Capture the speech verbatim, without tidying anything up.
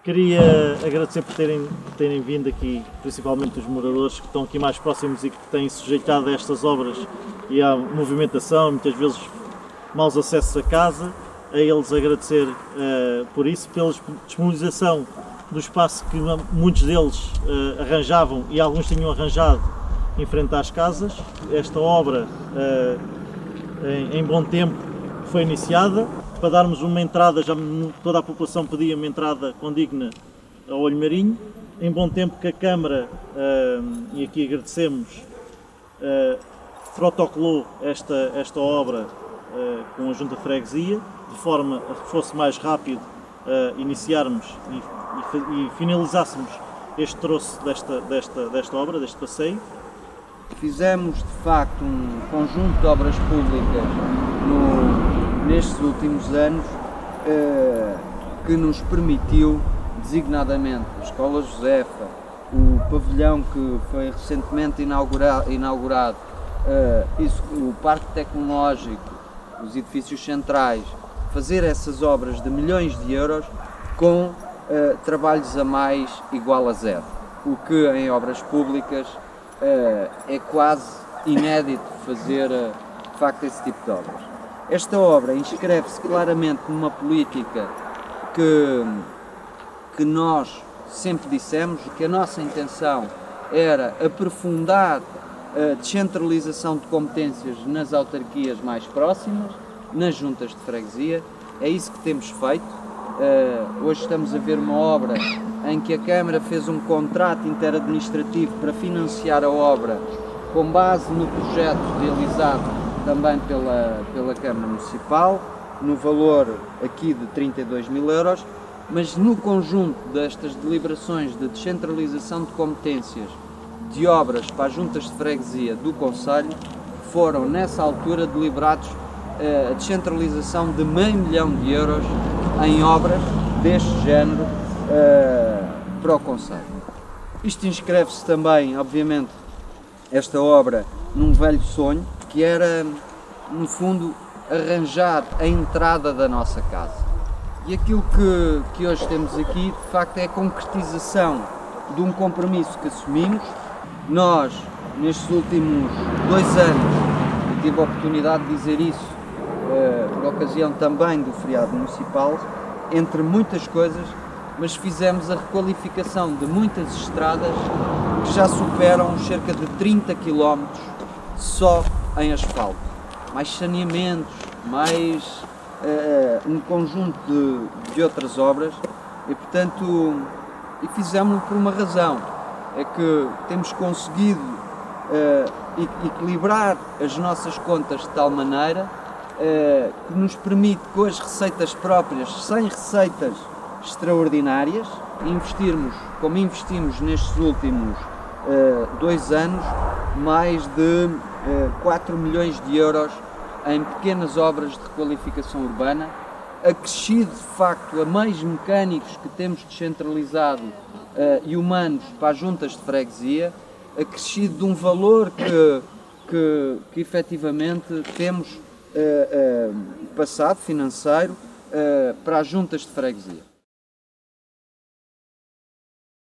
Queria agradecer por terem, por terem vindo aqui, principalmente os moradores que estão aqui mais próximos e que têm sujeitado a estas obras e à movimentação, muitas vezes maus acessos a casa, a eles agradecer uh, por isso, pela disponibilização do espaço que muitos deles uh, arranjavam e alguns tinham arranjado em frente às casas. Esta obra, uh, em, em bom tempo, foi iniciada para darmos uma entrada, já toda a população pedia uma entrada condigna ao Olho Marinho. Em bom tempo que a Câmara, uh, e aqui agradecemos, uh, protocolou esta, esta obra uh, com a Junta de Freguesia, de forma a que fosse mais rápido uh, iniciarmos e, e, e finalizássemos este troço desta, desta, desta obra, deste passeio. Fizemos de facto um conjunto de obras públicas no, nestes últimos anos uh, que nos permitiu, designadamente, a Escola Josefa, o pavilhão que foi recentemente inaugurado, inaugurado uh, isso, o Parque Tecnológico, os edifícios centrais, fazer essas obras de milhões de euros com uh, trabalhos a mais igual a zero, o que em obras públicas uh, é quase inédito fazer uh, de facto esse tipo de obras. Esta obra inscreve-se claramente numa política que, que nós sempre dissemos que a nossa intenção era aprofundar a descentralização de competências nas autarquias mais próximas, nas juntas de freguesia. É isso que temos feito. Uh, hoje estamos a ver uma obra em que a Câmara fez um contrato interadministrativo para financiar a obra com base no projeto realizado também pela, pela Câmara Municipal, no valor aqui de trinta e dois mil euros, mas no conjunto destas deliberações de descentralização de competências de obras para as juntas de freguesia do Conselho, foram nessa altura deliberados a descentralização de meio milhão de euros em obras deste género uh, para o Conselho. Isto inscreve-se também, obviamente, esta obra num velho sonho, que era, no fundo, arranjar a entrada da nossa casa. E aquilo que, que hoje temos aqui, de facto, é a concretização de um compromisso que assumimos. Nós, nestes últimos dois anos, e tive a oportunidade de dizer isso, Uh, por ocasião também do feriado municipal, entre muitas coisas, mas fizemos a requalificação de muitas estradas que já superam cerca de trinta quilómetros só em asfalto. Mais saneamentos, mais uh, um conjunto de, de outras obras e, portanto, e fizemos-lo por uma razão, é que temos conseguido uh, equilibrar as nossas contas de tal maneira Uh, que nos permite, com as receitas próprias, sem receitas extraordinárias, investirmos, como investimos nestes últimos uh, dois anos, mais de uh, quatro milhões de euros em pequenas obras de requalificação urbana, acrescido de facto a meios mecânicos que temos descentralizado uh, e humanos para as juntas de freguesia, acrescido de um valor que, que, que efetivamente temos Uh, uh, passado financeiro uh, para as juntas de freguesia.